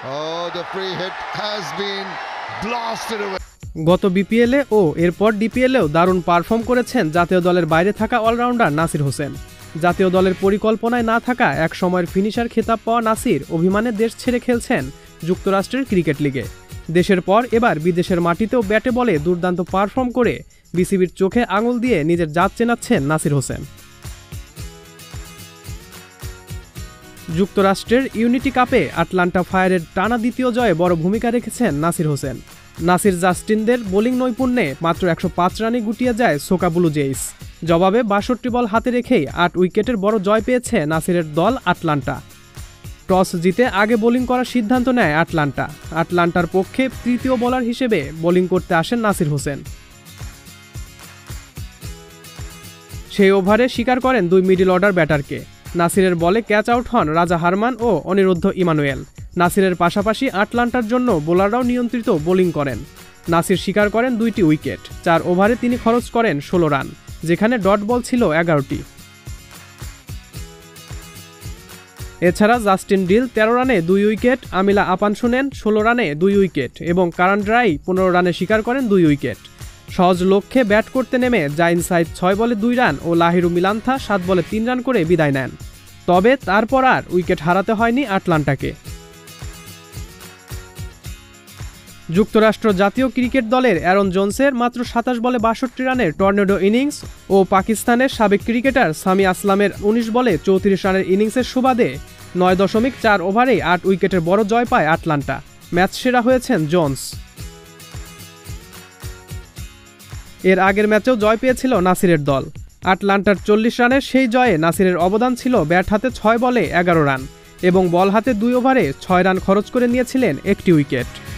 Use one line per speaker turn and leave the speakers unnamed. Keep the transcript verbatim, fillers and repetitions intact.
Oh, the free hit has been blasted away.
গত বিপিএলে ও এরপর ডিপিএলেও দারুণ পারফর্ম করেছেন জাতীয় দলের বাইরে থাকা অলরাউন্ডার নাসির হোসেন। জাতীয় দলের পরিকল্পনায় না থাকা এক সময়ের ফিনিশার খেতাব পাওয়া নাসির অভিমানে দেশ ছেড়ে খেলছেন যুক্তরাষ্ট্রের ক্রিকেট লিগে। দেশের পর এবার বিদেশের মাটিতেও ব্যাটে বলে দুর্দান্ত পারফর্ম করে বিসিবির চোখে আঙুল দিয়ে নিজের জাত চেনাচ্ছেন নাসির হোসেন। যুক্তরাষ্ট্রের ইউনিটি কাপে আটলান্টা ফায়ারের টানা দ্বিতীয় জয়ে বড় ভূমিকা রেখেছেন নাসির হোসেন। নাসির জাস্টিনদের বোলিং নৈপুণ্যে মাত্র একশো পাঁচ রানে গুটিয়ে যায় সোকা ব্লু জেইস। জবাবে বাষট্টি বল হাতে রেখেই আট উইকেটের বড় জয় পেয়েছে নাসিরের দল আটলান্টা। টস জিতে আগে বোলিং করার সিদ্ধান্ত নেয় আটলান্টা। আটলান্টার পক্ষে তৃতীয় বোলার হিসেবে বোলিং করতে আসেন নাসির হোসেন। সেই ওভারে শিকার করেন দুই মিডল অর্ডার ব্যাটারকে। নাসিরের বলে ক্যাচ আউট হন রাজা হারমান ও অনিরুদ্ধ ইমানুয়েল। নাসিরের পাশাপাশি আটলান্টার জন্য বোলাররাও নিয়ন্ত্রিত বোলিং করেন। নাসির শিকার করেন দুইটি উইকেট। চার ওভারে তিনি খরচ করেন ষোলো রান, যেখানে ডট বল ছিল এগারোটি। এছাড়া জাস্টিন ডিল তেরো রানে দুই উইকেট, আমিলা আপানসু নেন ষোলো রানে দুই উইকেট এবং কারান ড্রাই পনেরো রানে শিকার করেন দুই উইকেট। সহজ লক্ষ্যে ব্যাট করতে নেমে জাইন সাইদ ছয় বলে দুই রান ও লাহিরু মিলান্থা সাত বলে তিন রান করে বিদায় নেন। তবে তারপর আর উইকেট হারাতে হয়নি আটলান্টাকে। যুক্তরাষ্ট্র জাতীয় ক্রিকেট দলের অ্যারন জোনসের মাত্র সাতাশ বলে বাষট্টি রানের টর্নেডো ইনিংস ও পাকিস্তানের সাবেক ক্রিকেটার সামি আসলামের উনিশ বলে চৌত্রিশ রানের ইনিংসের সুবাদে নয় দশমিক চার ওভারেই আট উইকেটের বড় জয় পায় আটলান্টা। ম্যাচ সেরা হয়েছেন জোন্স। এর আগের ম্যাচেও জয় পেয়েছিল নাসিরের দল। আটলান্টার চল্লিশ রানের সেই জয়ে নাসিরের অবদান ছিল ব্যাট হাতে ছয় বলে এগারো রান এবং বল হাতে দুই ওভারে ছয় রান খরচ করে নিয়েছিলেন একটি উইকেট।